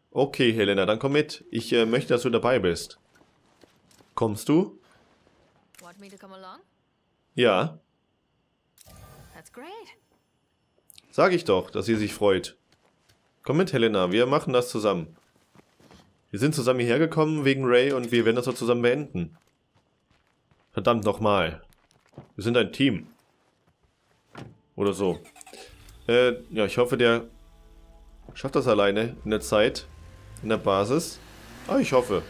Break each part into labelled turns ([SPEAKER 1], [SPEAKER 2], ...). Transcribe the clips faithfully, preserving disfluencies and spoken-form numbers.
[SPEAKER 1] Okay, Helena, dann komm mit. Ich äh, möchte, dass du dabei bist. Kommst du?
[SPEAKER 2] Want me to come along?
[SPEAKER 1] Ja.
[SPEAKER 2] That's great.
[SPEAKER 1] Sag ich doch, dass sie sich freut. Komm mit, Helena, wir machen das zusammen. Wir sind zusammen hierher gekommen wegen Ray und wir werden das auch zusammen beenden. Verdammt nochmal. Wir sind ein Team. Oder so. Äh, ja, ich hoffe, der schafft das alleine in der Zeit. In der Basis. Ah, ich hoffe.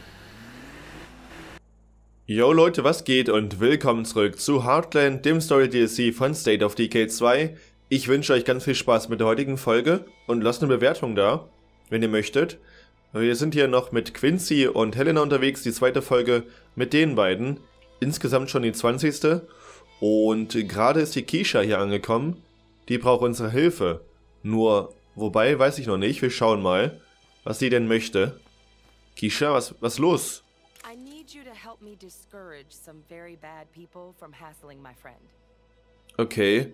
[SPEAKER 1] Yo Leute, was geht und willkommen zurück zu Heartland, dem Story-D L C von State of Decay zwei. Ich wünsche euch ganz viel Spaß mit der heutigen Folge und lasst eine Bewertung da, wenn ihr möchtet. Wir sind hier noch mit Quincy und Helena unterwegs, die zweite Folge mit den beiden. Insgesamt schon die zwanzigste. Und gerade ist die Keisha hier angekommen. Die braucht unsere Hilfe. Nur, wobei, weiß ich noch nicht. Wir schauen mal, was sie denn möchte. Keisha, was, was los?
[SPEAKER 3] I need you to help me discourage some very bad people from hassling my friend.
[SPEAKER 1] Okay.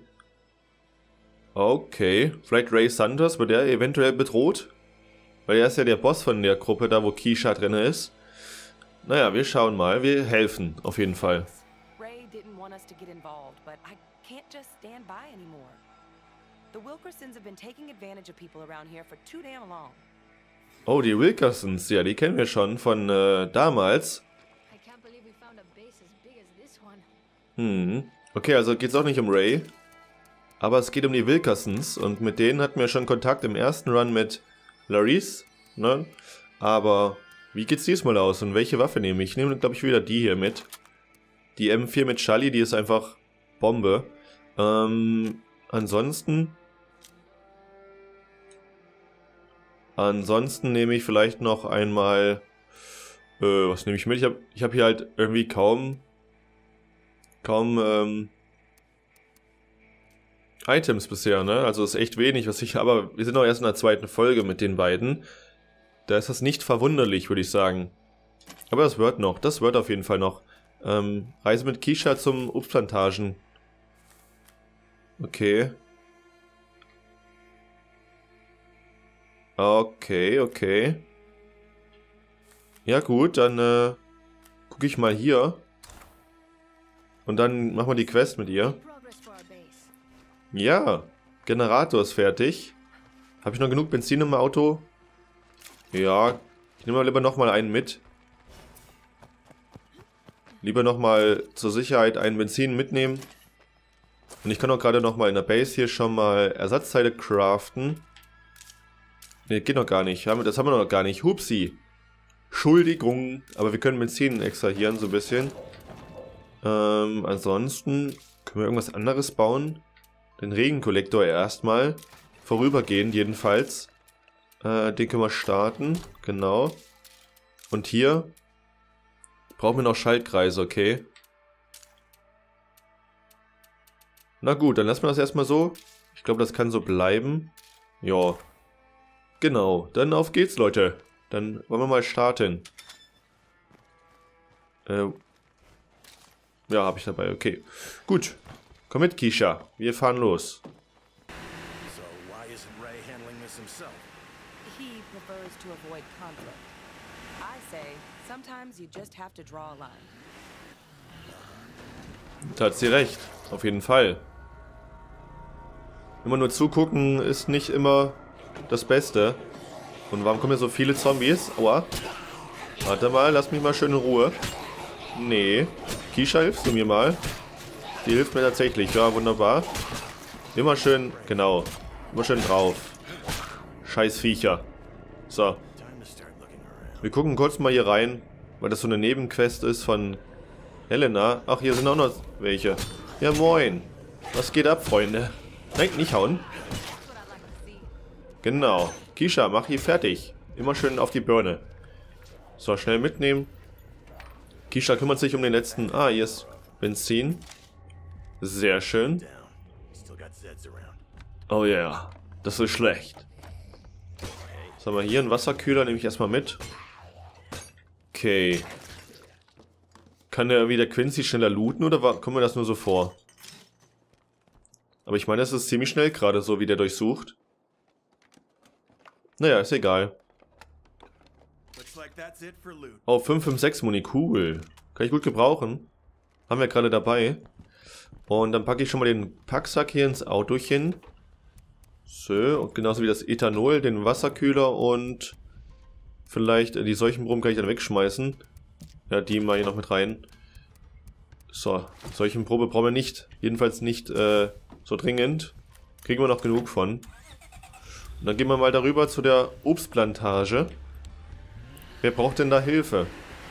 [SPEAKER 1] Okay. Vielleicht Ray Sanders, wird der eventuell bedroht? Weil er ist ja der Boss von der Gruppe, da wo Keisha drin ist. Naja, wir schauen mal. Wir helfen, auf jeden Fall.
[SPEAKER 3] Ray didn't want us to get involved, but I can't just stand by anymore. The Wilkersons have been taking advantage of people around here for too damn long.
[SPEAKER 1] Oh, die Wilkersons, ja, die kennen wir schon von äh, damals.
[SPEAKER 2] I can't believe we found a base as big as this one.
[SPEAKER 1] Hm. Okay, also geht es auch nicht um Ray. Aber es geht um die Wilkersons und mit denen hatten wir schon Kontakt im ersten Run mit Laurice, ne? Aber wie geht's diesmal aus und welche Waffe nehme ich? Ich nehme, glaube ich, wieder die hier mit. Die M vier mit Charlie, die ist einfach Bombe. Ähm, ansonsten... Ansonsten nehme ich vielleicht noch einmal... Äh, was nehme ich mit? Ich habe ich hab hier halt irgendwie kaum... Kaum, ähm... Items bisher, ne? Also ist echt wenig, was ich... Aber wir sind noch erst in der zweiten Folge mit den beiden. Da ist das nicht verwunderlich, würde ich sagen. Aber das wird noch. Das wird auf jeden Fall noch. Ähm, Reise mit Keisha zum Obstplantagen. Okay. Okay, okay. Ja gut, dann äh, gucke ich mal hier. Und dann machen wir die Quest mit ihr.
[SPEAKER 2] Progress for our base.
[SPEAKER 1] Ja, Generator ist fertig. Habe ich noch genug Benzin im Auto? Ja, ich nehme mal lieber nochmal einen mit. Lieber nochmal zur Sicherheit einen Benzin mitnehmen. Und ich kann auch gerade nochmal in der Base hier schon mal Ersatzteile craften. Ne, geht noch gar nicht. Das haben wir noch gar nicht. Hupsi. Entschuldigung. Aber wir können Benzin extrahieren, so ein bisschen. Ähm, ansonsten können wir irgendwas anderes bauen. Den Regenkollektor erstmal. Vorübergehend jedenfalls. Äh, den können wir starten. Genau. Und hier brauchen wir noch Schaltkreise, okay. Na gut, dann lassen wir das erstmal so. Ich glaube, das kann so bleiben. Ja. Genau, dann auf geht's, Leute. Dann wollen wir mal starten. Äh, ja, habe ich dabei, okay. Gut, komm mit, Keisha. Wir fahren los.
[SPEAKER 4] So why isn't Ray handling this himself?
[SPEAKER 3] He prefers to avoid conflict. I say, sometimes you just have to draw a line.
[SPEAKER 1] Da hat sie recht, auf jeden Fall. Immer nur zugucken ist nicht immer das Beste. Und warum kommen hier so viele Zombies? Aua. Warte mal, lass mich mal schön in Ruhe. Nee. Keisha, hilfst du mir mal? Die hilft mir tatsächlich. Ja, wunderbar. Immer schön, genau. Immer schön drauf. Scheiß Viecher. So. Wir gucken kurz mal hier rein, weil das so eine Nebenquest ist von Helena. Ach, hier sind auch noch welche. Ja, moin. Was geht ab, Freunde? Nein, nicht hauen. Genau. Keisha, mach hier fertig. Immer schön auf die Birne. So, schnell mitnehmen. Keisha kümmert sich um den letzten... Ah, hier ist Benzin. Sehr schön. Oh ja, yeah. Das ist schlecht. Was haben wir hier? Ein Wasserkühler nehme ich erstmal mit. Okay. Kann der wieder Quincy schneller looten oder kommt mir das nur so vor? Aber ich meine, das ist ziemlich schnell gerade so, wie der durchsucht. Naja, ist egal.
[SPEAKER 4] Looks like that's it for loot.
[SPEAKER 1] Oh, fünf fünf sechs Muni, cool. Kann ich gut gebrauchen. Haben wir gerade dabei. Und dann packe ich schon mal den Packsack hier ins Autochen. So, und genauso wie das Ethanol, den Wasserkühler und vielleicht die Seuchenproben kann ich dann wegschmeißen. Ja, die mal hier noch mit rein. So, Seuchenprobe brauchen wir nicht. Jedenfalls nicht äh, so dringend. Kriegen wir noch genug von. Und dann gehen wir mal darüber zu der Obstplantage. Wer braucht denn da Hilfe?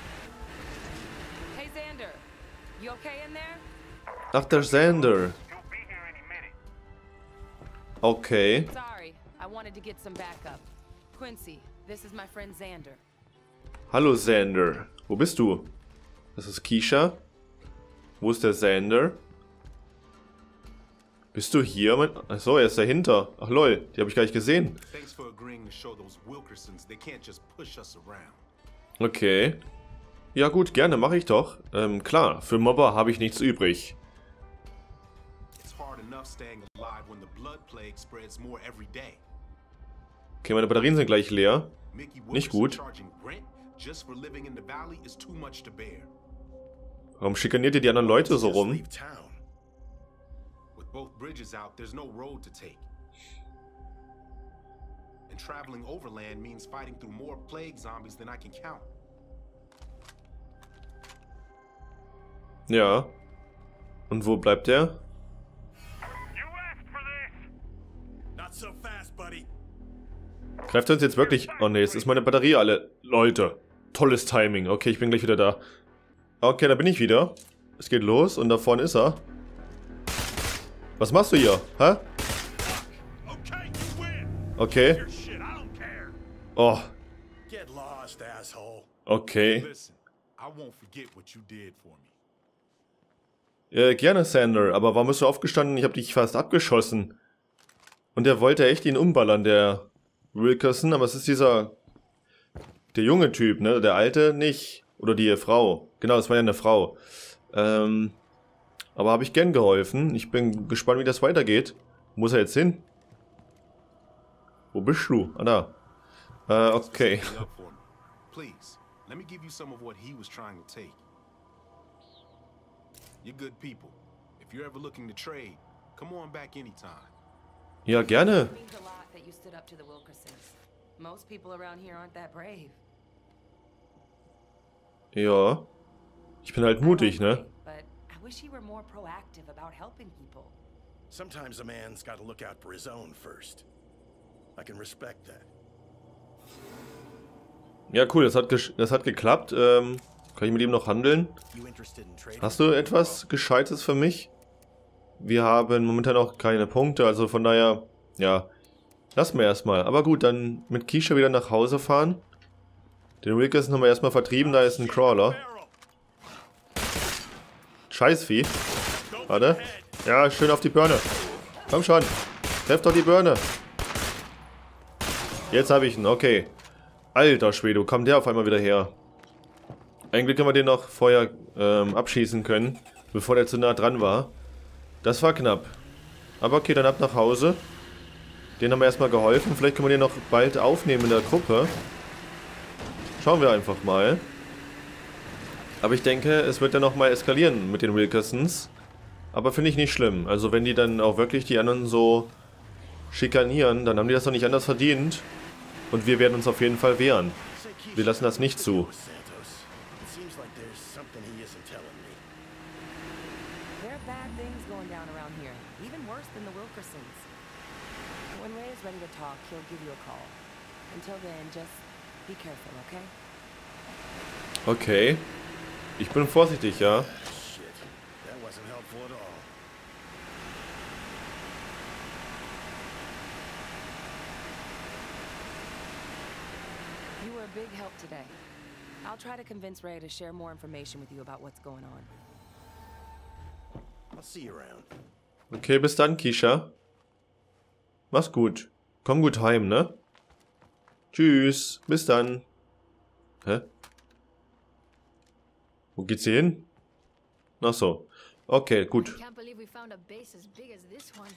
[SPEAKER 3] Hey, Xander. You okay in there?
[SPEAKER 1] Ach, der Xander. Okay.
[SPEAKER 3] Sorry, I wanted to get some backup. Quincy, this is my friend Xander.
[SPEAKER 1] Hallo Xander. Wo bist du? Das ist Keisha. Wo ist der Xander? Bist du hier? Mein... Achso, er ist dahinter. Ach lol, die habe ich gar nicht gesehen.
[SPEAKER 4] Thanks for agreeing to show those Wilkersons they can't just push us around.
[SPEAKER 1] Okay. Ja gut, gerne, mache ich doch. Ähm, klar, für Mobber habe ich nichts übrig.
[SPEAKER 4] It's hard enough staying alive when the blood plague spreads more every day.
[SPEAKER 1] Okay, meine Batterien sind gleich leer.
[SPEAKER 4] Mickey
[SPEAKER 1] Nicht
[SPEAKER 4] Wilkerson
[SPEAKER 1] gut.
[SPEAKER 4] charging rent just for living in the valley is too much to bear.
[SPEAKER 1] Warum schikaniert ihr die anderen Leute so
[SPEAKER 4] Just
[SPEAKER 1] rum?
[SPEAKER 4] leave town. With both bridges out, there's no road to take. And traveling overland means fighting through more plague zombies than I can count.
[SPEAKER 1] Ja. Und wo bleibt der?
[SPEAKER 4] You asked for this. Not so fast, buddy.
[SPEAKER 1] Greift er uns jetzt wirklich? Oh ne, jetzt ist meine Batterie alle. Leute, tolles Timing. Okay, ich bin gleich wieder da. Okay, da bin ich wieder. Es geht los und da vorne ist er. Was machst du hier? Hä?
[SPEAKER 4] Okay, you win.
[SPEAKER 1] Okay.
[SPEAKER 4] Your shit, I don't care.
[SPEAKER 1] Oh,
[SPEAKER 4] Get lost, asshole.
[SPEAKER 1] okay.
[SPEAKER 4] Listen, I won't forget what you did for me.
[SPEAKER 1] Äh, gerne, Xander, aber warum bist du aufgestanden? Ich habe dich fast abgeschossen. Und der wollte echt ihn umballern, der Wilkerson, aber es ist dieser... Der junge Typ, ne? Der alte nicht. Oder die Frau. Genau, das war ja eine Frau. Ähm... Aber habe ich gern geholfen. Ich bin gespannt, wie das weitergeht. Wo muss er jetzt hin? Wo bist du? Ah, da. Äh, okay.
[SPEAKER 4] Specifically up for me. Please, let me give you some of what he was trying to take. You're good people. If you're ever looking to trade, come on back anytime.
[SPEAKER 1] Ja, gerne.
[SPEAKER 3] It means a lot that you stood up to the Wilkersons. Most people around here aren't that brave.
[SPEAKER 1] Ja. Ich bin halt mutig, ne?
[SPEAKER 3] But I wish he were more proactive about helping people.
[SPEAKER 4] Sometimes a man's got to look out for his own first. I can respect that.
[SPEAKER 1] Ja, cool, das hat, das hat geklappt. Ähm, kann ich mit ihm noch handeln?
[SPEAKER 4] You interested in trading?
[SPEAKER 1] Hast du etwas Gescheites für mich? Wir haben momentan auch keine Punkte, also von daher, ja, lassen wir erstmal. Aber gut, dann mit Keisha wieder nach Hause fahren. Den Wilkerson haben wir erstmal vertrieben, da ist ein Crawler. Scheißvieh. Warte. Ja, schön auf die Birne. Komm schon. Treff doch die Birne. Jetzt habe ich ihn, okay. Alter Schwede, wo kam der auf einmal wieder her? Eigentlich können wir den noch vorher ähm, abschießen können, bevor der zu nah dran war. Das war knapp. Aber okay, dann ab nach Hause. Den haben wir erstmal geholfen. Vielleicht können wir den noch bald aufnehmen in der Gruppe. Schauen wir einfach mal. Aber ich denke, es wird dann nochmal eskalieren mit den Wilkersons. Aber finde ich nicht schlimm. Also wenn die dann auch wirklich die anderen so schikanieren, dann haben die das doch nicht anders verdient. Und wir werden uns auf jeden Fall wehren. Wir lassen das nicht zu.
[SPEAKER 3] There are bad things going down around here, even worse than the Wilkersons. When Ray is ready to talk, he'll give you a call. Until then, just be careful, okay?
[SPEAKER 1] Okay. Ich bin vorsichtig, ja.
[SPEAKER 4] Shit, that wasn't helpful at all.
[SPEAKER 3] You were a big help today. I'll try to convince Ray to share more information with you about what's going on.
[SPEAKER 4] I'll see you around.
[SPEAKER 1] Okay, bis dann, Keisha. Mach's gut. Komm gut heim, ne? Tschüss. Bis dann. Hä? Wo geht's hier hin? Ach so. Okay, gut.
[SPEAKER 2] I can't believe we found a base as big as this one.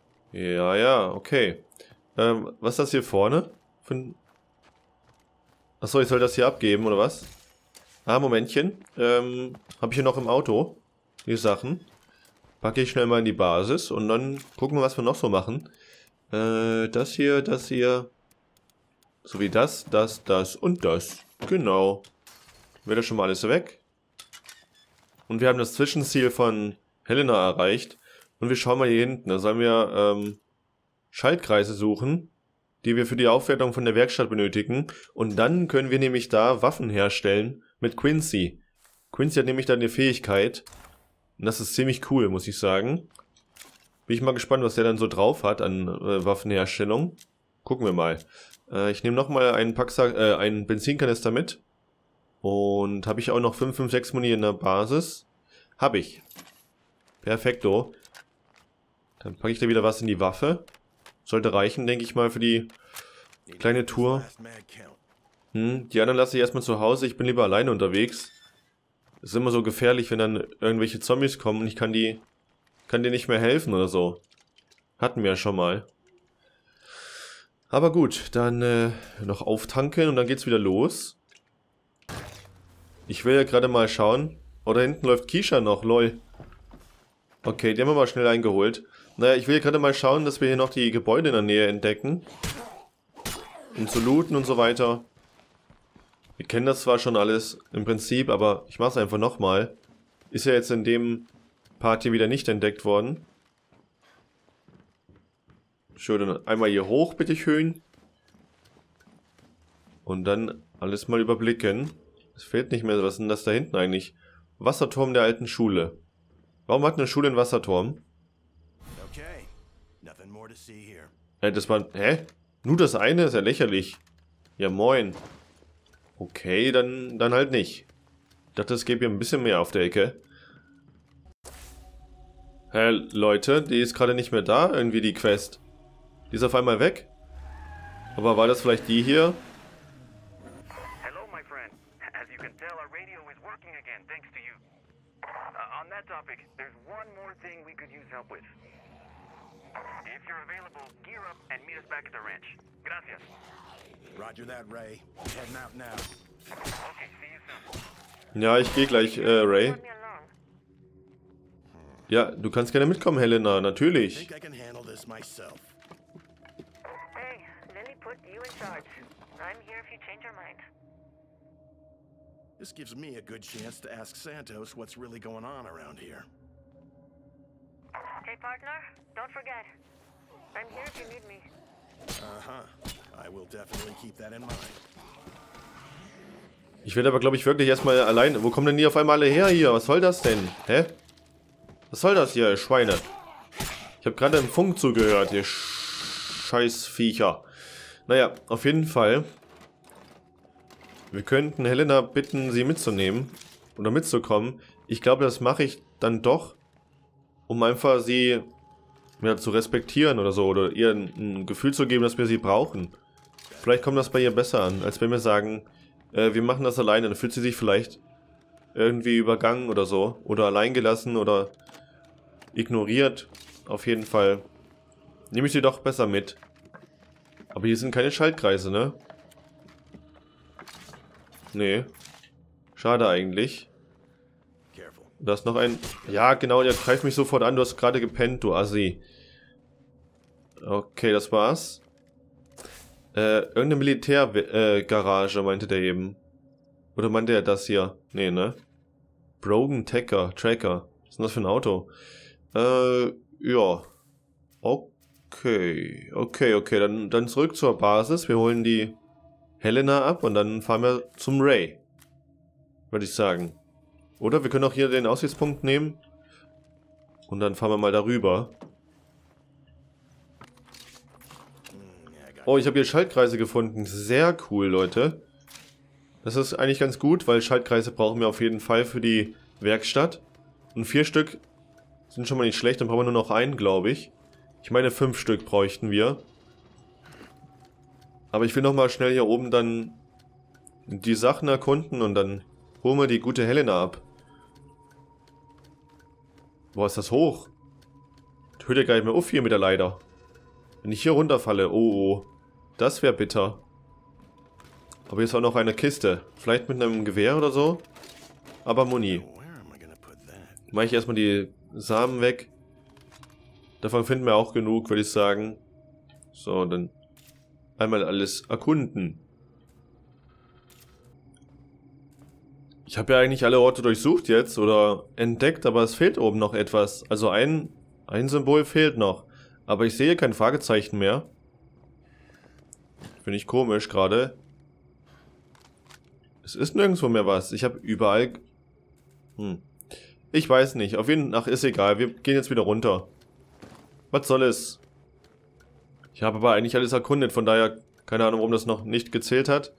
[SPEAKER 1] Ja, ja, okay. Ähm, was ist das hier vorne? Für ein Achso, ich soll das hier abgeben, oder was? Ah, Momentchen. Ähm, habe ich hier noch im Auto die Sachen. Packe ich schnell mal in die Basis und dann gucken wir, was wir noch so machen. Äh, das hier, das hier. Sowie das, das, das und das. Genau. Wäre das schon mal alles weg. Und wir haben das Zwischenziel von Helena erreicht. Und wir schauen mal hier hinten. Da sollen wir ähm, Schaltkreise suchen, die wir für die Aufwertung von der Werkstatt benötigen. Und dann können wir nämlich da Waffen herstellen mit Quincy. Quincy hat nämlich da eine Fähigkeit. Und das ist ziemlich cool, muss ich sagen. Bin ich mal gespannt, was der dann so drauf hat an äh, Waffenherstellung. Gucken wir mal. Äh, ich nehme nochmal einen Packsack, äh, einen Benzinkanister mit. Und habe ich auch noch fünf fünf sechs Muni in der Basis? Habe ich. Perfekto. Dann packe ich da wieder was in die Waffe. Sollte reichen, denke ich mal, für die kleine Tour. Hm, die anderen lasse ich erstmal zu Hause. Ich bin lieber alleine unterwegs. Es ist immer so gefährlich, wenn dann irgendwelche Zombies kommen und ich kann die, kann dir nicht mehr helfen oder so. Hatten wir ja schon mal. Aber gut, dann äh, noch auftanken und dann geht's wieder los. Ich will ja gerade mal schauen. Oh, da hinten läuft Keisha noch, lol. Okay, die haben wir mal schnell eingeholt. Naja, ich will ja gerade mal schauen, dass wir hier noch die Gebäude in der Nähe entdecken. Um zu looten und so weiter. Wir kennen das zwar schon alles im Prinzip, aber ich mache es einfach nochmal. Ist ja jetzt in dem Part hier wieder nicht entdeckt worden. Schön, dann einmal hier hoch, bitte schön. Und dann alles mal überblicken. Es fehlt nicht mehr, was ist denn das da hinten eigentlich? Wasserturm der alten Schule. Warum hat eine Schule einen Wasserturm? Äh, das war... Hä? Nur das eine? Ist ja lächerlich. Ja, moin. Okay, dann, dann halt nicht. Ich dachte, es gäbe hier ein bisschen mehr auf der Ecke. Hä, Leute, die ist gerade nicht mehr da, irgendwie die Quest. Die ist auf einmal weg. Aber war das vielleicht die hier?
[SPEAKER 5] Hello, my friend. As you can tell, our radio is working again, thanks to you. Uh, on that topic, there's one more thing we could use help with. If you're available, gear up and meet us back at the ranch. Gracias.
[SPEAKER 6] Roger that, Ray. Heading out now.
[SPEAKER 5] Okay, see you soon.
[SPEAKER 1] Ja, ich gehe gleich, äh, Ray. Ja, du kannst gerne mitkommen, Helena, natürlich.
[SPEAKER 6] Think I can handle this myself.
[SPEAKER 7] Hey, Lily put you in charge. I'm here if you change your mind.
[SPEAKER 6] This gives me a good chance to ask Santos what's really going on around here.
[SPEAKER 7] Hey, partner, don't forget. I'm here if you need me.
[SPEAKER 6] Uh-huh. I will definitely keep that in mind.
[SPEAKER 1] Ich werde aber, glaube ich, wirklich erstmal allein... Wo kommen denn die auf einmal alle her hier? Was soll das denn? Hä? Was soll das hier, ihr Schweine? Ich habe gerade im Funk zugehört, ihr Scheißviecher. Naja, auf jeden Fall. Wir könnten Helena bitten, sie mitzunehmen. Oder mitzukommen. Ich glaube, das mache ich dann doch. Um einfach sie... ja, zu respektieren oder so. Oder ihr ein, ein Gefühl zu geben, dass wir sie brauchen. Vielleicht kommt das bei ihr besser an, als wenn wir sagen, äh, wir machen das alleine. Dann fühlt sie sich vielleicht irgendwie übergangen oder so. Oder alleingelassen oder ignoriert. Auf jeden Fall nehme ich sie doch besser mit. Aber hier sind keine Schaltkreise, ne? Nee. Schade eigentlich. Da ist noch ein... Ja, genau, der greift mich sofort an. Du hast gerade gepennt, du Assi. Okay, das war's. Äh, irgendeine Militärgarage, äh, meinte der eben. Oder meinte er das hier? Nee, ne? Brogan Tracker, Tracker. Was ist denn das für ein Auto? Äh, ja. Okay. Okay, okay. Dann, dann zurück zur Basis. Wir holen die Helena ab und dann fahren wir zum Ray. Würde ich sagen. Oder wir können auch hier den Aussichtspunkt nehmen. Und dann fahren wir mal darüber. Oh, ich habe hier Schaltkreise gefunden. Sehr cool, Leute. Das ist eigentlich ganz gut, weil Schaltkreise brauchen wir auf jeden Fall für die Werkstatt. Und vier Stück sind schon mal nicht schlecht. Dann brauchen wir nur noch einen, glaube ich. Ich meine, fünf Stück bräuchten wir. Aber ich will nochmal schnell hier oben dann die Sachen erkunden und dann holen wir die gute Helena ab. Boah, ist das hoch. Das hört ja gar nicht mehr auf hier mit der Leiter. Wenn ich hier runterfalle, oh oh. Das wäre bitter. Aber hier ist auch noch eine Kiste. Vielleicht mit einem Gewehr oder so. Aber Muni. Mache ich erstmal die Samen weg. Davon finden wir auch genug, würde ich sagen. So, dann einmal alles erkunden. Ich habe ja eigentlich alle Orte durchsucht jetzt oder entdeckt, aber es fehlt oben noch etwas. Also ein, ein Symbol fehlt noch. Aber ich sehe kein Fragezeichen mehr. Finde ich komisch gerade. Es ist nirgendwo mehr was. Ich habe überall... Hm. Ich weiß nicht. Auf jeden Fall ist egal. Wir gehen jetzt wieder runter. Was soll es? Ich habe aber eigentlich alles erkundet. Von daher keine Ahnung, warum das noch nicht gezählt hat.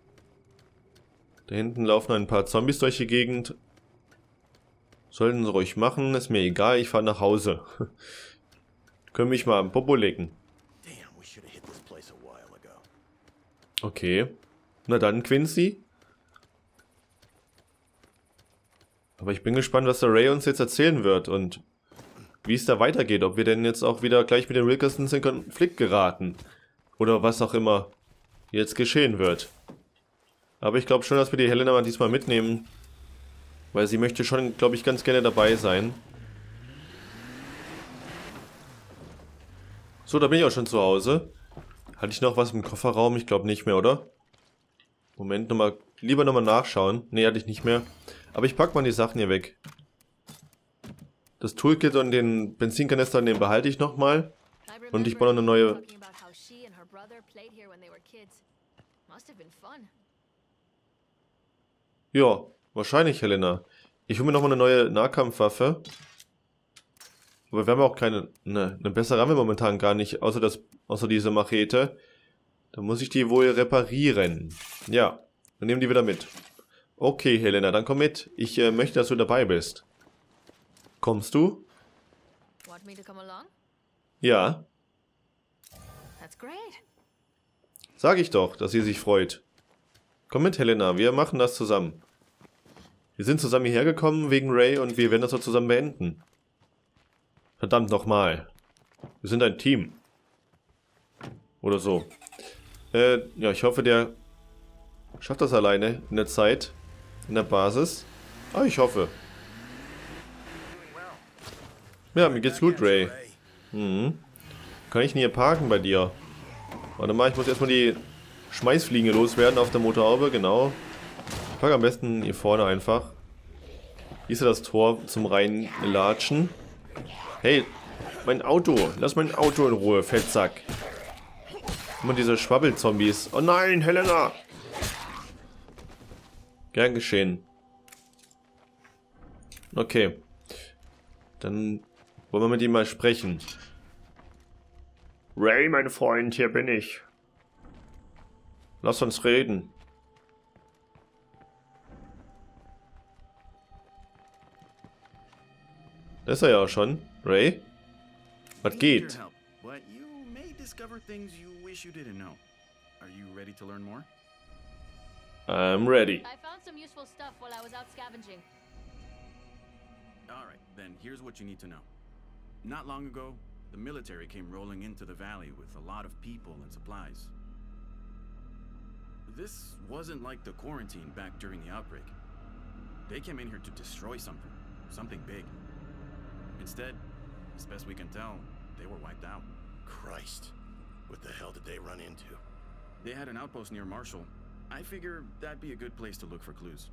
[SPEAKER 1] Da hinten laufen ein paar Zombies durch die Gegend. Sollten sie ruhig machen. Ist mir egal. Ich fahre nach Hause. Können mich mal am Popo lecken. Okay. Na dann, Quincy. Aber ich bin gespannt, was der Ray uns jetzt erzählen wird und wie es da weitergeht. Ob wir denn jetzt auch wieder gleich mit den Wilkersons in Konflikt geraten. Oder was auch immer jetzt geschehen wird. Aber ich glaube schon, dass wir die Helena mal diesmal mitnehmen. Weil sie möchte schon, glaube ich, ganz gerne dabei sein. So, da bin ich auch schon zu Hause. Hatte ich noch was im Kofferraum? Ich glaube nicht mehr, oder? Moment, noch mal, lieber nochmal nachschauen. Ne, hatte ich nicht mehr. Aber ich packe mal die Sachen hier weg. Das Toolkit und den Benzinkanister, den behalte ich nochmal. Und ich baue noch eine neue... Ja, wahrscheinlich, Helena. Ich hole mir nochmal eine neue Nahkampfwaffe. Aber wir haben auch keine... Ne, eine bessere haben wir momentan gar nicht, außer, das, außer diese Machete. Dann muss ich die wohl reparieren. Ja, wir nehmen die wieder mit. Okay, Helena, dann komm mit. Ich äh, möchte, dass du dabei bist. Kommst du?
[SPEAKER 2] Want me to come along?
[SPEAKER 1] Ja.
[SPEAKER 2] That's great.
[SPEAKER 1] Sag ich doch, dass sie sich freut. Komm mit, Helena, wir machen das zusammen. Wir sind zusammen hierher gekommen wegen Ray und wir werden das auch zusammen beenden. Verdammt nochmal. Wir sind ein Team. Oder so. Äh, ja, ich hoffe, der schafft das alleine in der Zeit. In der Basis. Ah, ich hoffe. Ja, mir geht's gut, Ray. Mhm. Kann ich denn hier parken bei dir? Warte mal, ich muss erstmal die Schmeißfliegen loswerden auf der Motorhaube, genau. Ich parke am besten hier vorne einfach. Hier ist ja das Tor zum Reinlatschen. Hey, mein Auto. Lass mein Auto in Ruhe, Fettsack. Immer diese Schwabbelzombies. Oh nein, Helena! Gern geschehen. Okay. Dann wollen wir mit ihm mal sprechen. Ray, mein Freund, hier bin ich. Lass uns reden. Da ist er ja auch schon. Ray? Was geht?
[SPEAKER 6] But you may discover things you wish you didn't know. Are you ready to learn more?
[SPEAKER 1] I'm ready.
[SPEAKER 2] I found some useful stuff while I was out scavenging.
[SPEAKER 6] Alright, then here's what you need to know. Not long ago, the military came rolling into the valley with a lot of people and supplies. This wasn't like the quarantine back during the outbreak. They came in here to destroy something, something big. Instead, as best we can tell, they were wiped out.
[SPEAKER 8] Christ. What the hell did they run into?
[SPEAKER 6] They had an outpost near Marshall. I figure that'd be a good place to look for clues.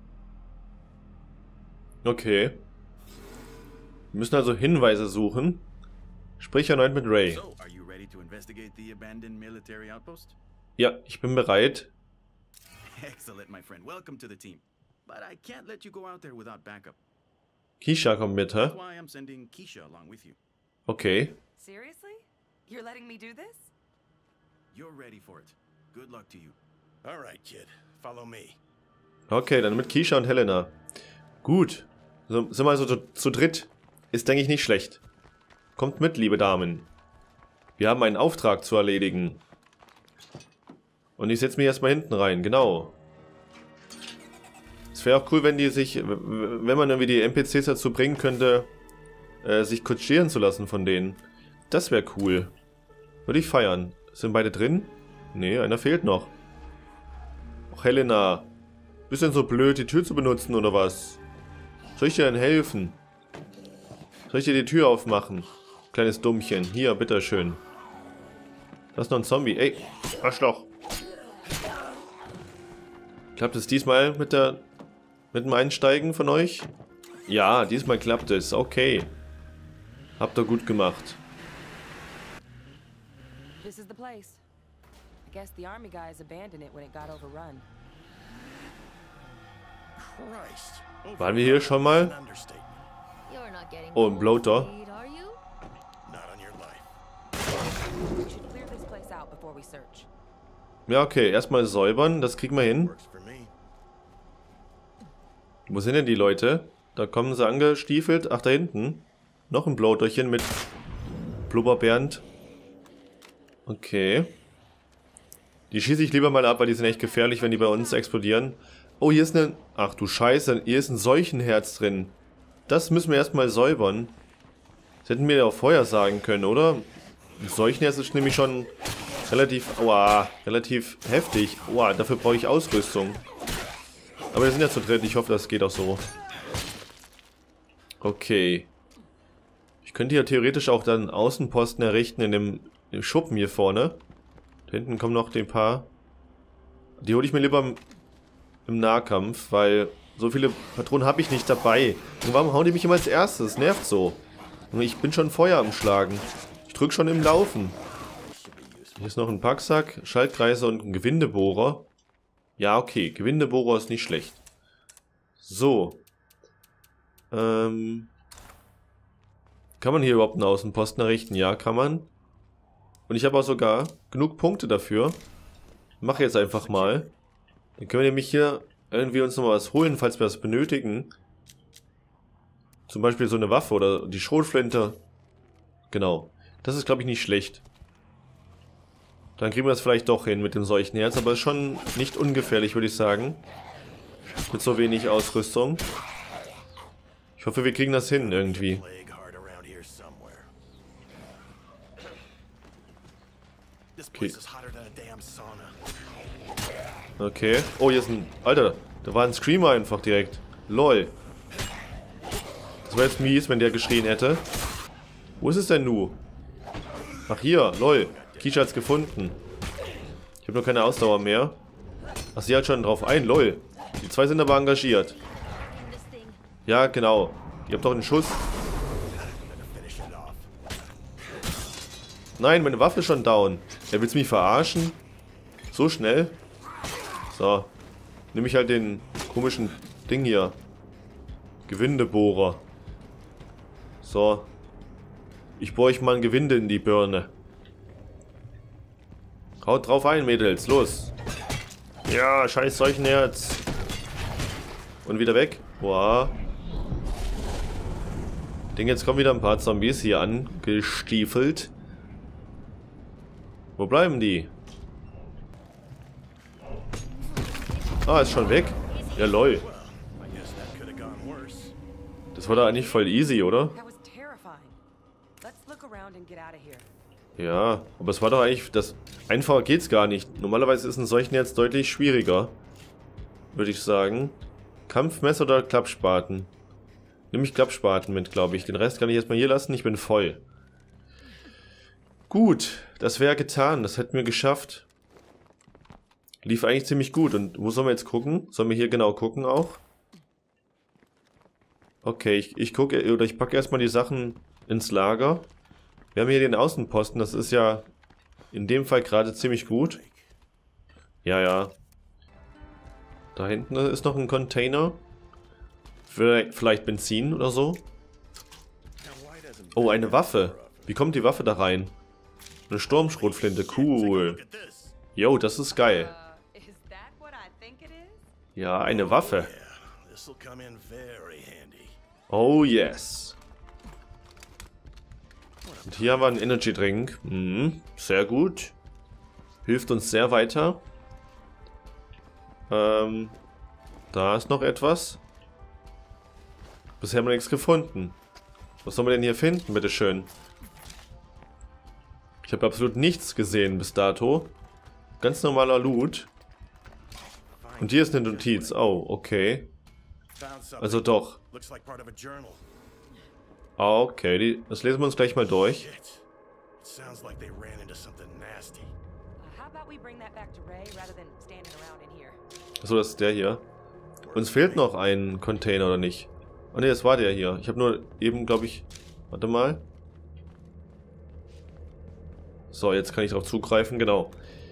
[SPEAKER 1] Okay. Wir müssen also Hinweise suchen. Sprich erneut mit Ray.
[SPEAKER 6] So, are you ready to investigate the abandoned military outpost?
[SPEAKER 1] Ja, ich bin bereit.
[SPEAKER 6] Excellent, my friend. Welcome to the team. But I can't let you go out there without backup.
[SPEAKER 1] Keisha kommt mit, hä?
[SPEAKER 6] That's why I'm sending Keisha along with you.
[SPEAKER 1] Okay.
[SPEAKER 3] Seriously? You're letting me do this?
[SPEAKER 6] You're ready for it. Good luck to you.
[SPEAKER 8] All right, kid. Follow me.
[SPEAKER 1] Okay, dann mit Keisha und Helena. Gut. So, sind wir also zu, zu dritt. Ist, denke ich, nicht schlecht. Kommt mit, liebe Damen. Wir haben einen Auftrag zu erledigen. Und ich setze mich erstmal hinten rein, genau. Es wäre auch cool, wenn die sich, wenn man irgendwie die N P Cs dazu bringen könnte, äh, sich kutschieren zu lassen von denen. Das wäre cool. Würde ich feiern. Sind beide drin? Nee, einer fehlt noch. Och, Helena. Bist du denn so blöd, die Tür zu benutzen, oder was? Soll ich dir denn helfen? Soll ich dir die Tür aufmachen? Kleines Dummchen. Hier, bitteschön. Da ist noch ein Zombie. Ey, Arschloch. Klappt es diesmal mit der mit dem Einsteigen von euch? Ja, diesmal klappt es. Okay. Habt ihr gut gemacht.
[SPEAKER 3] This is the place. I guess the army guys abandoned it when it got overrun.
[SPEAKER 8] Christ.
[SPEAKER 1] Waren wir hier schon mal?
[SPEAKER 8] An understatement.
[SPEAKER 2] You're not getting
[SPEAKER 1] Oh, ein
[SPEAKER 2] cold
[SPEAKER 1] Bloater.
[SPEAKER 2] feet, are you?
[SPEAKER 8] Not on your life.
[SPEAKER 3] We should clear this place out before we search.
[SPEAKER 1] Ja, okay. Erstmal säubern. Das kriegen wir hin.
[SPEAKER 8] Works for me.
[SPEAKER 1] Wo sind denn die Leute? Da kommen sie angestiefelt. Ach, da hinten. Noch ein Bloaterchen mit Blubberbernd. Okay. Die schieße ich lieber mal ab, weil die sind echt gefährlich, wenn die bei uns explodieren. Oh, hier ist ein... Ach du Scheiße, hier ist ein Seuchenherz drin. Das müssen wir erstmal säubern. Das hätten wir ja auch vorher sagen können, oder? Ein Seuchenherz ist nämlich schon relativ... Aua, relativ heftig. Aua, dafür brauche ich Ausrüstung. Aber wir sind ja zu dritt, ich hoffe, das geht auch so. Okay. Ich könnte hier theoretisch auch dann Außenposten errichten in dem, dem Schuppen hier vorne. Da hinten kommen noch ein paar. Die hole ich mir lieber im, im Nahkampf, weil so viele Patronen habe ich nicht dabei. Und warum hauen die mich immer als erstes? Nervt so. Und ich bin schon Feuer am Schlagen. Ich drücke schon im Laufen. Hier ist noch ein Packsack, Schaltkreise und ein Gewindebohrer. Ja, okay. Gewindebohrer ist nicht schlecht. So. Ähm... Kann man hier überhaupt einen Außenposten errichten? Ja, kann man. Und ich habe auch sogar genug Punkte dafür. Mache jetzt einfach mal. Dann können wir nämlich hier irgendwie uns noch was holen, falls wir das benötigen. Zum Beispiel so eine Waffe oder die Schrotflinte. Genau. Das ist, glaube ich, nicht schlecht. Dann kriegen wir das vielleicht doch hin mit dem Seuchenherz, aber ist schon nicht ungefährlich, würde ich sagen. Mit so wenig Ausrüstung. Ich hoffe, wir kriegen das hin irgendwie.
[SPEAKER 8] Plague hard around here somewhere. This place is hotter than a damn sauna.
[SPEAKER 1] Okay. Oh, hier ist ein... Alter, da war ein Screamer einfach direkt. Lol. Das wäre jetzt mies, wenn der geschrien hätte. Wo ist es denn nu? Ach, hier. Lol. Kisha hat's gefunden. Ich habe noch keine Ausdauer mehr. Ach, sie hat schon drauf ein. Lol. Die zwei sind aber engagiert. Ja, genau. Ihr habt doch einen Schuss. Nein, meine Waffe ist schon down. Er will's mich verarschen? So schnell? So. Nehme ich halt den komischen Ding hier. Gewindebohrer. So. Ich bohre euch mal ein Gewinde in die Birne. Haut drauf ein, Mädels. Los. Ja, scheiß Seuchenherz. Und wieder weg. Boah. Ich denke, jetzt kommen wieder ein paar Zombies hier angestiefelt. Wo bleiben die? Ah, ist schon weg? Ja, lol.
[SPEAKER 8] I guess that could have gone worse.
[SPEAKER 1] Das war da eigentlich voll easy, oder?
[SPEAKER 3] That was terrifying. Let's look around and get out of here.
[SPEAKER 1] Ja, aber es war doch eigentlich... das einfacher geht's gar nicht. Normalerweise ist ein Seuchenherz deutlich schwieriger. Würde ich sagen. Kampfmesser oder Klappspaten? Nehme ich Klappspaten mit, glaube ich. Den Rest kann ich erstmal hier lassen. Ich bin voll. Gut, das wäre getan. Das hätten wir geschafft. Lief eigentlich ziemlich gut. Und wo sollen wir jetzt gucken? Sollen wir hier genau gucken auch? Okay, ich, ich gucke, oder ich packe erstmal die Sachen ins Lager. Wir haben hier den Außenposten. Das ist ja in dem Fall gerade ziemlich gut. Ja, ja. Da hinten ist noch ein Container. Vielleicht, vielleicht Benzin oder so. Oh, eine Waffe. Wie kommt die Waffe da rein? Eine Sturmschrotflinte. Cool. Yo, das ist geil.
[SPEAKER 3] Uh, is that what I think it is?
[SPEAKER 1] Ja, eine Waffe.
[SPEAKER 8] Yeah, this'll come in very handy.
[SPEAKER 1] Oh, yes. Und hier haben wir einen Energy Drink. Mhm, sehr gut. Hilft uns sehr weiter. Ähm, da ist noch etwas. Bisher haben wir nichts gefunden. Was sollen wir denn hier finden, bitteschön? Ich habe absolut nichts gesehen bis dato. Ganz normaler Loot. Und hier ist eine Notiz. Oh, okay.
[SPEAKER 8] Found something.
[SPEAKER 1] Also doch.
[SPEAKER 8] Looks like part of a journal.
[SPEAKER 1] Ah, okay, die, das lesen wir uns gleich mal durch.
[SPEAKER 8] Shit. It sounds like they ran into something nasty.
[SPEAKER 3] Uh, how about we bring that back to Ray rather than standing around in here?
[SPEAKER 1] Achso, das ist der hier. Uns fehlt noch ein Container, oder nicht? Oh ne, das war der hier. Ich habe nur eben, glaube ich... Warte mal. So, jetzt kann ich darauf zugreifen, genau.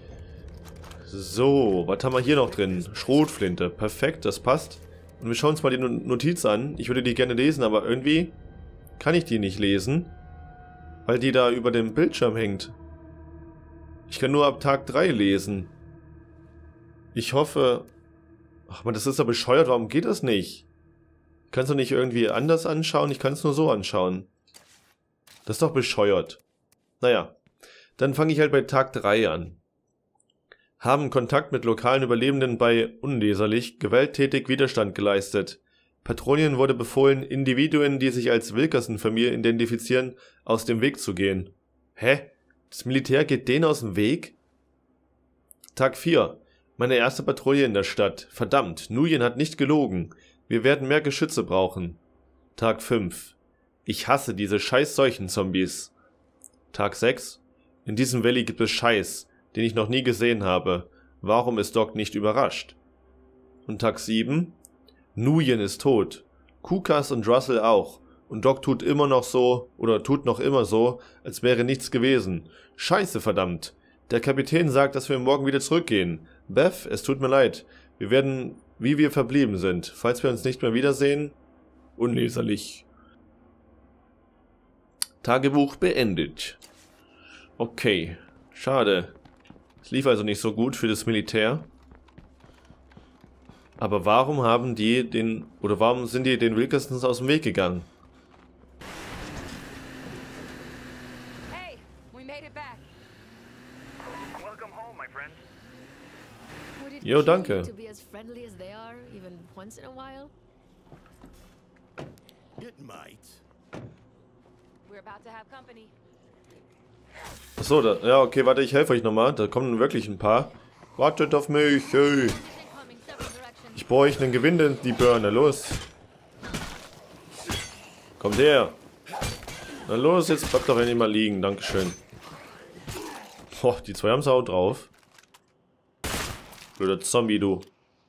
[SPEAKER 1] So, was haben wir hier noch drin? Schrotflinte. Perfekt, das passt. Und wir schauen uns mal die Notiz an. Ich würde die gerne lesen, aber irgendwie kann ich die nicht lesen, weil die da über dem Bildschirm hängt. Ich kann nur ab Tag drei lesen. Ich hoffe... Ach man, das ist ja bescheuert. Warum geht das nicht? Ich kann es doch nicht irgendwie anders anschauen. Ich kann es nur so anschauen. Das ist doch bescheuert. Naja, dann fange ich halt bei Tag drei an. Haben Kontakt mit lokalen Überlebenden bei Unleserlich gewalttätig Widerstand geleistet. Patrouillen wurde befohlen, Individuen, die sich als Wilkerson-Familie identifizieren, aus dem Weg zu gehen. Hä? Das Militär geht denen aus dem Weg? Tag vier. Meine erste Patrouille in der Stadt. Verdammt, Nuyen hat nicht gelogen. Wir werden mehr Geschütze brauchen. Tag fünf. Ich hasse diese scheiß Seuchenzombies. Tag sechs. In diesem Valley gibt es Scheiß, den ich noch nie gesehen habe. Warum ist Doc nicht überrascht? Und Tag sieben. Nuyen ist tot. Kukas und Russell auch. Und Doc tut immer noch so, oder tut noch immer so, als wäre nichts gewesen. Scheiße, verdammt. Der Kapitän sagt, dass wir morgen wieder zurückgehen. Beth, es tut mir leid. Wir werden, wie wir verblieben sind. Falls wir uns nicht mehr wiedersehen, unleserlich. Tagebuch beendet. Okay, schade. Es lief also nicht so gut für das Militär. Aber warum haben die den, oder warum sind die den Wilkersons aus dem Weg gegangen?
[SPEAKER 3] Hey, we made it back.
[SPEAKER 5] Welcome home, my friend.
[SPEAKER 2] Would it
[SPEAKER 1] Jo,
[SPEAKER 2] kill you
[SPEAKER 1] danke.
[SPEAKER 2] to be as friendly as they are, even once in a while?
[SPEAKER 8] It might.
[SPEAKER 3] We're about to have company.
[SPEAKER 1] Achso, da, ja, okay, warte, ich helfe euch nochmal. Da kommen wirklich ein paar. Wartet auf mich, hey.
[SPEAKER 2] Incoming several directions.
[SPEAKER 1] Ich baue euch einen Gewinde in die Birne, los. Kommt her. Na los, jetzt bleibt doch endlich mal liegen, dankeschön. Boah, die zwei haben es auch drauf. Blöder Zombie, du.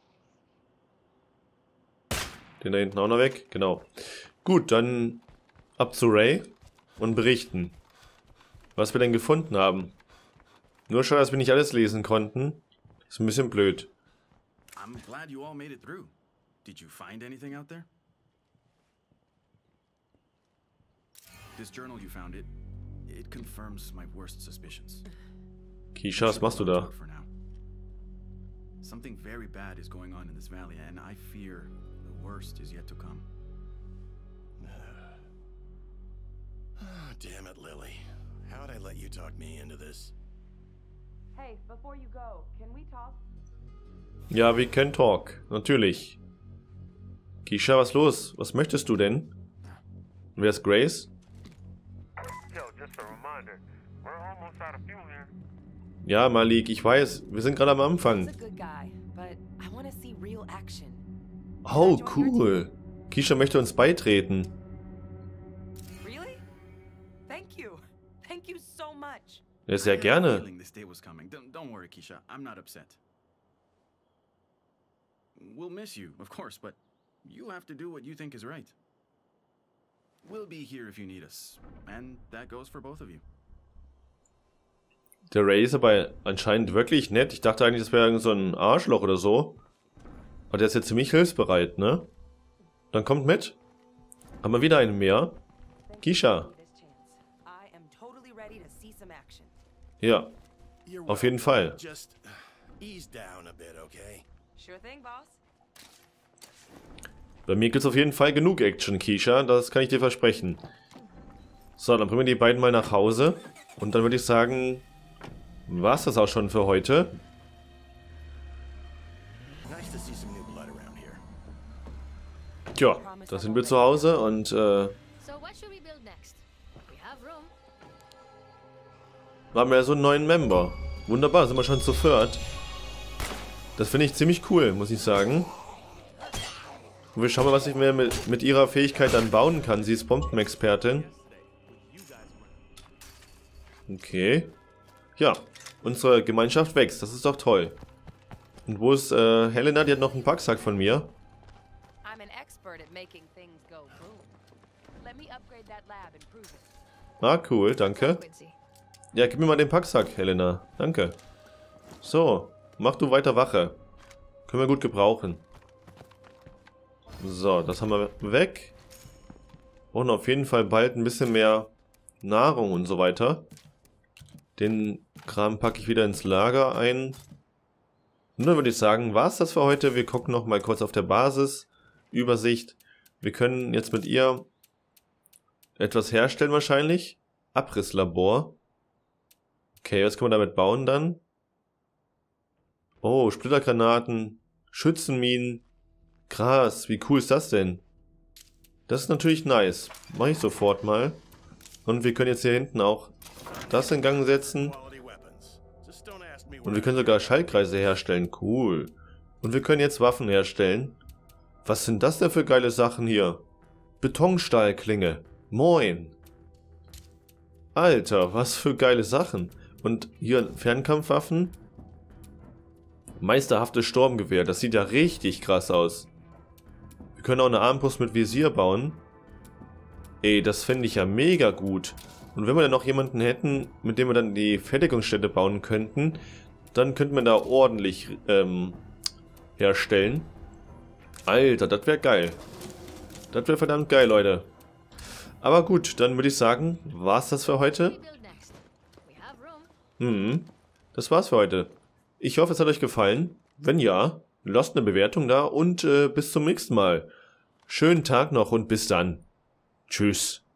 [SPEAKER 1] Den da hinten auch noch weg, genau. Gut, dann ab zu Ray und berichten, was wir denn gefunden haben. Nur schade, dass wir nicht alles lesen konnten. Ist ein bisschen blöd.
[SPEAKER 6] I'm glad you all made it through. Did you find anything out there? This journal you found, it it confirms my worst suspicions.
[SPEAKER 1] Keisha, was machst du da?
[SPEAKER 6] For now. Something very bad is going on in this valley, and I fear the worst is yet to come.
[SPEAKER 8] Oh, damn it, Lily. How'd I let you talk me into this?
[SPEAKER 3] Hey, before you go, can we talk?
[SPEAKER 1] Ja, we can talk. Natürlich. Keisha, was los? Was möchtest du denn? Wer ist Grace?
[SPEAKER 5] Yo, just a reminder. We're almost out of fuel here.
[SPEAKER 1] Ja, Malik, ich weiß. Wir sind gerade am Anfang.
[SPEAKER 3] He's a good guy, but I want to see real action.
[SPEAKER 1] Oh, cool. Keisha möchte uns beitreten.
[SPEAKER 3] Really? Thank you. Thank you so much.
[SPEAKER 1] Ja, sehr
[SPEAKER 6] I had a
[SPEAKER 1] gerne.
[SPEAKER 6] feeling this day was coming. Don't, don't worry, Keisha. I'm not upset. We'll miss you, of course, but you have to do what you think is right. We'll be here if you need us, and that goes for both of you.
[SPEAKER 1] Der Ray ist aber anscheinend wirklich nett. Ich dachte eigentlich, das wäre irgend so ein Arschloch oder so. Aber der ist jetzt ziemlich hilfsbereit, ne? Dann kommt mit. Haben wir wieder einen mehr. Keisha.
[SPEAKER 3] I am totally ready to see some action.
[SPEAKER 1] Ja,
[SPEAKER 8] You're
[SPEAKER 1] auf jeden Fall.
[SPEAKER 8] Just ease down a bit, okay?
[SPEAKER 3] Sure thing, boss.
[SPEAKER 1] Bei mir gibt es auf jeden Fall genug Action, Keisha. Das kann ich dir versprechen. So, dann bringen wir die beiden mal nach Hause. Und dann würde ich sagen, war's das auch schon für heute.
[SPEAKER 8] Nice to see some new blood around here.
[SPEAKER 1] Tja, da sind wir zu Hause und äh,
[SPEAKER 2] So what should we build next? We have room.
[SPEAKER 1] haben wir ja so einen neuen Member. Wunderbar, sind wir schon zu viert. Das finde ich ziemlich cool, muss ich sagen. Und wir schauen mal, was ich mir mit, mit ihrer Fähigkeit dann bauen kann. Sie ist Bombenexpertin. Okay. Ja, unsere Gemeinschaft wächst. Das ist doch toll. Und wo ist äh, Helena? Die hat noch einen Packsack von mir.
[SPEAKER 3] I'm an expert at making things go boom. Let me upgrade that lab and prove it.
[SPEAKER 1] Ah, cool, danke.
[SPEAKER 2] Quincy.
[SPEAKER 1] Ja, gib mir mal den Packsack, Helena. Danke. So, mach du weiter Wache. Können wir gut gebrauchen. So, das haben wir weg. Und auf jeden Fall bald ein bisschen mehr Nahrung und so weiter. Den Kram packe ich wieder ins Lager ein. Und dann würde ich sagen, war es das für heute. Wir gucken noch mal kurz auf der Basis. Übersicht. Wir können jetzt mit ihr etwas herstellen wahrscheinlich. Abrisslabor. Okay, was können wir damit bauen dann? Oh, Splittergranaten, Schützenminen. Krass, wie cool ist das denn? Das ist natürlich nice. Mache ich sofort mal. Und wir können jetzt hier hinten auch das in Gang setzen. Und wir können sogar Schaltkreise herstellen. Cool. Und wir können jetzt Waffen herstellen. Was sind das denn für geile Sachen hier? Betonstahlklinge. Moin. Alter, was für geile Sachen. Und hier Fernkampfwaffen. Meisterhaftes Sturmgewehr. Das sieht ja richtig krass aus. Wir können auch eine Armbrust mit Visier bauen. Ey, das finde ich ja mega gut. Und wenn wir dann noch jemanden hätten, mit dem wir dann die Fertigungsstätte bauen könnten, dann könnten wir da ordentlich ähm, herstellen. Alter, das wäre geil. Das wäre verdammt geil, Leute. Aber gut, dann würde ich sagen, war's das für heute?
[SPEAKER 2] What do we build next? We have room.
[SPEAKER 1] Mhm, das war's für heute. Ich hoffe, es hat euch gefallen. Wenn ja, lasst eine Bewertung da und äh, bis zum nächsten Mal. Schönen Tag noch und bis dann. Tschüss.